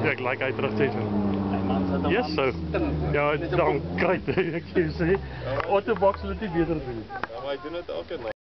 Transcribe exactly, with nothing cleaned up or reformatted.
ek like hy terug sê so. My man sit hom Yes, so. Ja, dan kry ek sê, Otterbox sal dit nie beter doen. Ja, maar hy doen dit elke nag.